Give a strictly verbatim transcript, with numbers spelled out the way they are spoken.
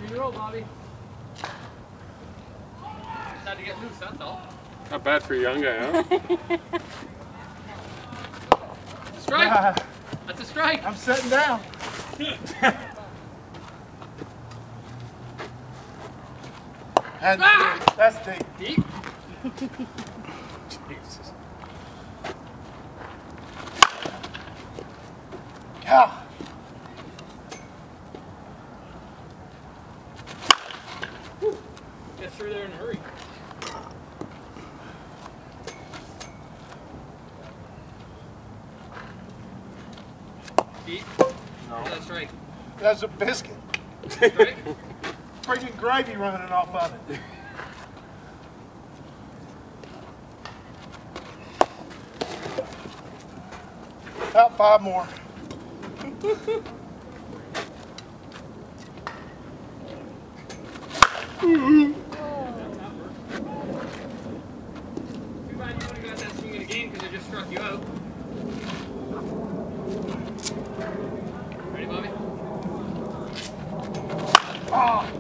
Ready to roll, Bobby. Just had to get loose, that's all. Not bad for a young guy, huh? That's a strike. Uh, that's a strike. I'm sitting down. That's ah! deep. That's deep. Deep? Jesus. Yeah. Get through there in a hurry. Deep? No. That's right. That's a biscuit. Right? Freaking gravy running off of it. About five more. Too bad you only got that swing in the game because I just struck you out. Ready, Bobby? Oh.